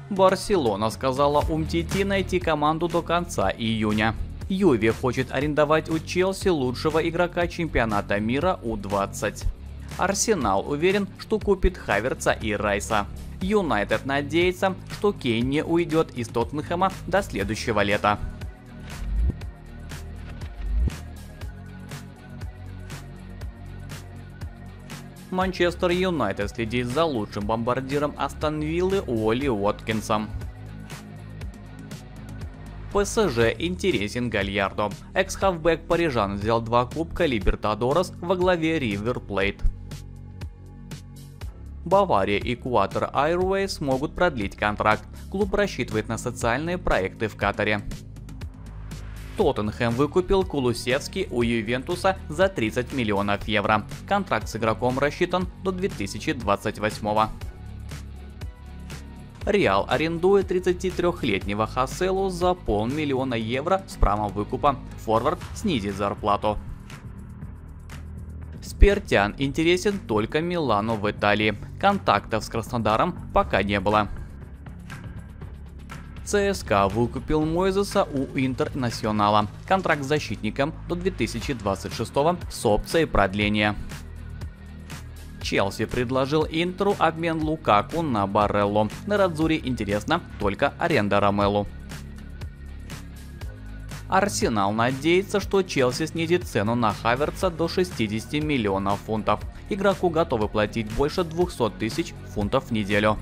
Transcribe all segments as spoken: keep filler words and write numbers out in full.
Барселона сказала Умтити найти команду до конца июня. Юве хочет арендовать у Челси лучшего игрока чемпионата мира У двадцать. Арсенал уверен, что купит Хаверца и Райса. Юнайтед надеется, что Кейн не уйдет из Тоттенхэма до следующего лета. Манчестер Юнайтед следит за лучшим бомбардиром Астон Виллы Уолли Уоткинсом. ПСЖ интересен Гальярдо. Экс-хавбэк парижан взял два кубка Либертадорес во главе Ривер Плейт. Бавария и Qatar Airways могут продлить контракт. Клуб рассчитывает на социальные проекты в Катаре. Тоттенхэм выкупил Кулусевский у Ювентуса за тридцать миллионов евро. Контракт с игроком рассчитан до две тысячи двадцать восьмого. Реал арендует тридцатитрёхлетнего Хаселу за полмиллиона евро с правом выкупа. Форвард снизит зарплату. Спиртян интересен только Милану в Италии. Контактов с Краснодаром пока не было. ЦСКА выкупил Мойзеса у Интернационала. Контракт с защитником до две тысячи двадцать шестого с опцией продления. Челси предложил Интеру обмен Лукаку на Барелло. На Радзуре интересно только аренда Ромелу. Арсенал надеется, что Челси снизит цену на Хаверца до шестидесяти миллионов фунтов. Игроку готовы платить больше двухсот тысяч фунтов в неделю.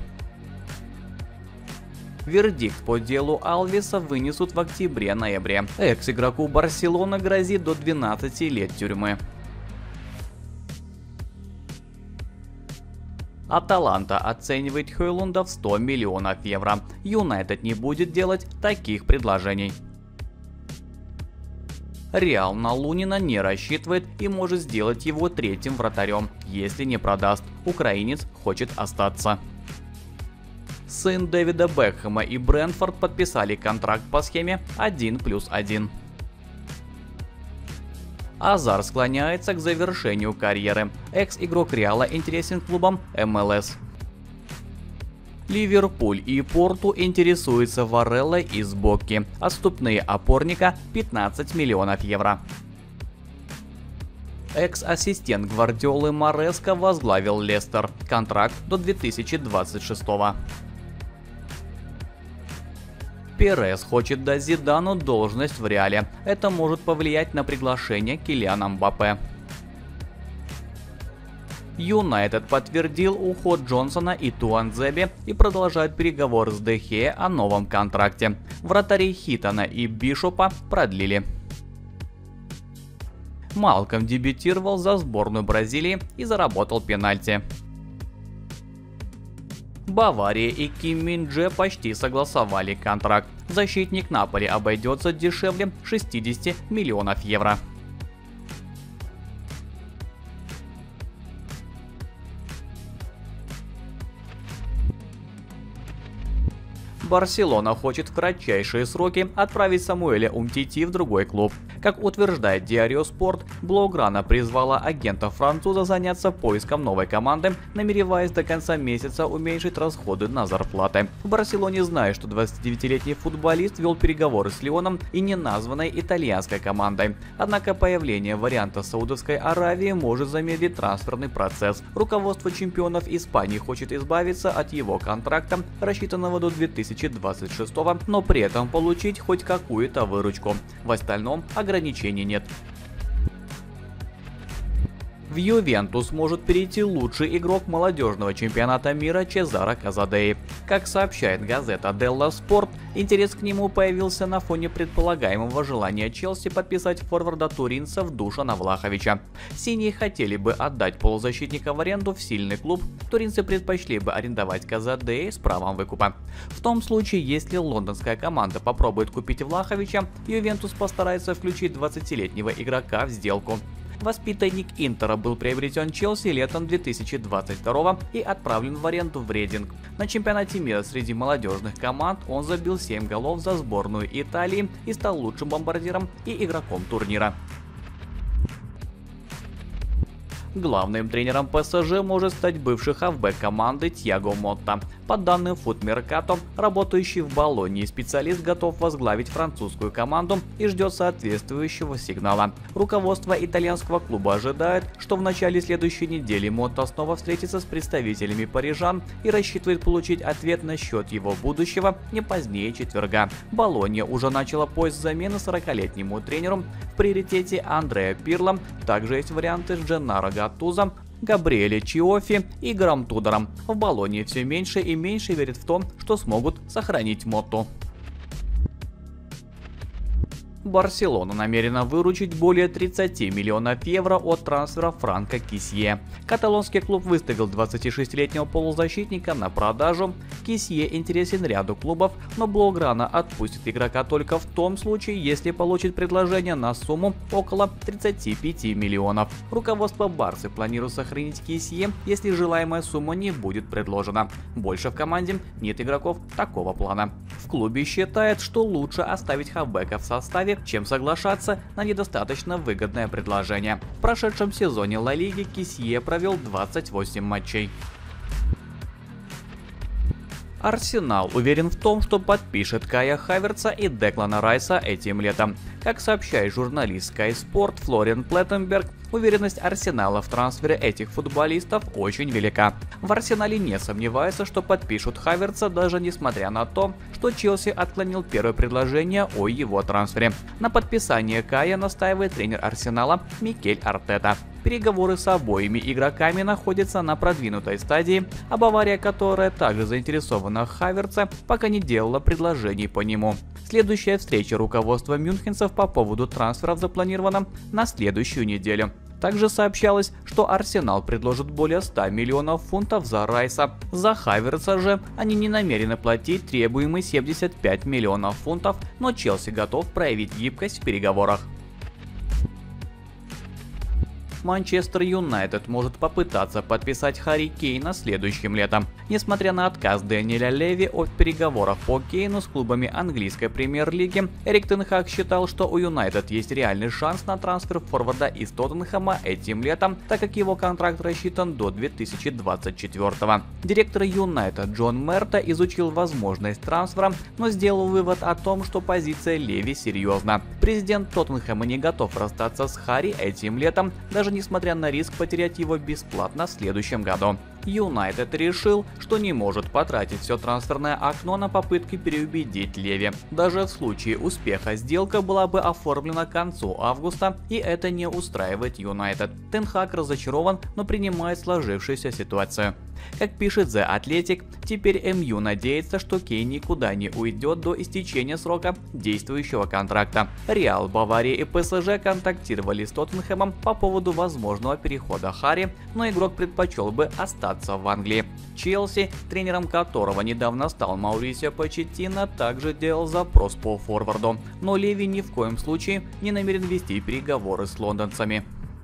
Вердикт по делу Алвеса вынесут в октябре-ноябре. Экс-игроку Барселоны грозит до двенадцати лет тюрьмы. Аталанта оценивает Хойлунда в сто миллионов евро. Юнайтед не будет делать таких предложений. Реал на Лунина не рассчитывает и может сделать его третьим вратарем, если не продаст. Украинец хочет остаться. Сын Дэвида Бекхэма и Брентфорд подписали контракт по схеме один плюс один. Азар склоняется к завершению карьеры. Экс-игрок Реала интересен клубам эм эл эс. Ливерпуль и Порту интересуются Вареллой из Бокки. Отступные опорника пятнадцать миллионов евро. Экс-ассистент Гвардиолы Мареско возглавил Лестер. Контракт до две тысячи двадцать шестого. Перес хочет дать Зидану должность в Реале. Это может повлиять на приглашение Килиана Мбаппе. Юнайтед подтвердил уход Джонсона и Туанзебе и продолжает переговоры с Де Хеа о новом контракте. Вратарей Хитона и Бишопа продлили. Малком дебютировал за сборную Бразилии и заработал пенальти. Бавария и Ким Мин Дже почти согласовали контракт. Защитник Наполи обойдется дешевле шестидесяти миллионов евро. Барселона хочет в кратчайшие сроки отправить Самуэля Умтити в другой клуб. Как утверждает Диарио Спорт, Блауграна призвала агента француза заняться поиском новой команды, намереваясь до конца месяца уменьшить расходы на зарплаты. В Барселоне знают, что двадцатидевятилетний футболист вел переговоры с Лионом и неназванной итальянской командой. Однако появление варианта Саудовской Аравии может замедлить трансферный процесс. Руководство чемпионов Испании хочет избавиться от его контракта, рассчитанного до две тысячи двадцать шестого, но при этом получить хоть какую-то выручку. В остальном ограничений нет. В Ювентус может перейти лучший игрок молодежного чемпионата мира Чезаро Казадеи. Как сообщает газета Делла Спорт, интерес к нему появился на фоне предполагаемого желания Челси подписать форварда туринцев Душана Влаховича. Синие хотели бы отдать полузащитника в аренду в сильный клуб, туринцы предпочли бы арендовать Казадеи с правом выкупа. В том случае, если лондонская команда попробует купить Влаховича, Ювентус постарается включить двадцатилетнего игрока в сделку. Воспитанник Интера был приобретен Челси летом две тысячи двадцать второго и отправлен в аренду в Рейдинг. На чемпионате мира среди молодежных команд он забил семь голов за сборную Италии и стал лучшим бомбардиром и игроком турнира. Главным тренером ПСЖ может стать бывший хавбэк команды Тьяго Мотта. По данным Foot Mercato, работающий в Болонье специалист готов возглавить французскую команду и ждет соответствующего сигнала. Руководство итальянского клуба ожидает, что в начале следующей недели Мотто снова встретится с представителями парижан и рассчитывает получить ответ насчет его будущего не позднее четверга. Болонья уже начала поиск замены сорокалетнему тренеру. В приоритете Андреа Пирло, также есть варианты с Дженнаро Гаттузо, Габриэле Чиофи и Грам Тудором. В Болонье все меньше и меньше верят в то, что смогут сохранить Мотто. Барселона намерена выручить более тридцати миллионов евро от трансфера Франка Кесье. Каталонский клуб выставил двадцатишестилетнего полузащитника на продажу. Кесье интересен ряду клубов, но Блауграна отпустит игрока только в том случае, если получит предложение на сумму около тридцати пяти миллионов. Руководство Барсы планирует сохранить Кесье, если желаемая сумма не будет предложена. Больше в команде нет игроков такого плана. В клубе считают, что лучше оставить хавбека в составе, чем соглашаться на недостаточно выгодное предложение. В прошедшем сезоне Ла Лиги Кесье провел двадцать восемь матчей. Арсенал уверен в том, что подпишет Кая Хаверца и Деклана Райса этим летом. Как сообщает журналист Sky Sport Флориан Плеттенберг, уверенность Арсенала в трансфере этих футболистов очень велика. В Арсенале не сомневаются, что подпишут Хаверца, даже несмотря на то, что Челси отклонил первое предложение о его трансфере. На подписание Кая настаивает тренер Арсенала Микель Артета. Переговоры с обоими игроками находятся на продвинутой стадии, а Бавария, которая также заинтересована в Хаверце, пока не делала предложений по нему. Следующая встреча руководства мюнхенцев по поводу трансферов запланирована на следующую неделю. Также сообщалось, что Арсенал предложит более ста миллионов фунтов за Райса. За Хаверца же они не намерены платить требуемые семьдесят пять миллионов фунтов, но Челси готов проявить гибкость в переговорах. Манчестер Юнайтед может попытаться подписать Харри Кейна следующим летом. Несмотря на отказ Дэниеля Леви от переговоров по Кейну с клубами английской премьер-лиги, Эрик тен Хаг считал, что у Юнайтед есть реальный шанс на трансфер форварда из Тоттенхэма этим летом, так как его контракт рассчитан до две тысячи двадцать четвёртого. Директор Юнайтед Джон Мерта изучил возможность трансфера, но сделал вывод о том, что позиция Леви серьезна. Президент Тоттенхэма не готов расстаться с Харри этим летом, даже несмотря на риск потерять его бесплатно в следующем году. Юнайтед решил, что не может потратить все трансферное окно на попытки переубедить Леви. Даже в случае успеха сделка была бы оформлена к концу августа, и это не устраивает Юнайтед. Тен Хаг разочарован, но принимает сложившуюся ситуацию. Как пишет The Athletic, теперь эм ю надеется, что Кейн никуда не уйдет до истечения срока действующего контракта. Реал, Бавария и пэ эс жэ контактировали с Тоттенхэмом по поводу возможного перехода Харри, но игрок предпочел бы остаться в Англии. Челси, тренером которого недавно стал Маурисио Почеттино, также делал запрос по форварду, но Леви ни в коем случае не намерен вести переговоры с лондонцами.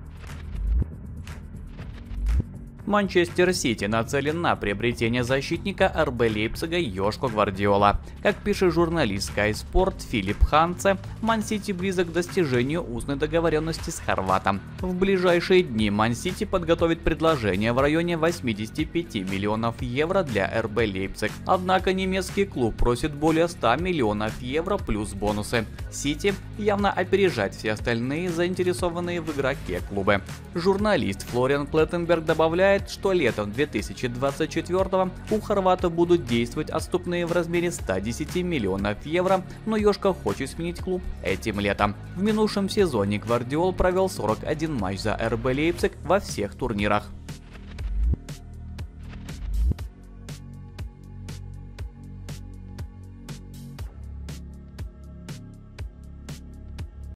Манчестер Сити нацелен на приобретение защитника эр бэ Лейпцига Йошко Гвардиола. Как пишет журналист Sky Sport Филипп Ханце, Ман-Сити близок к достижению устной договоренности с хорватом. В ближайшие дни Ман-Сити подготовит предложение в районе восьмидесяти пяти миллионов евро для эр бэ Лейпциг. Однако немецкий клуб просит более ста миллионов евро плюс бонусы. Сити явно опережает все остальные заинтересованные в игроке клубы. Журналист Флориан Плеттенберг добавляет, что летом две тысячи двадцать четвёртого у хорвата будут действовать отступные в размере ста десяти миллионов евро, но Йошко хочет сменить клуб этим летом. В минувшем сезоне Гвардиол провел сорок один матч за эр бэ Лейпциг во всех турнирах.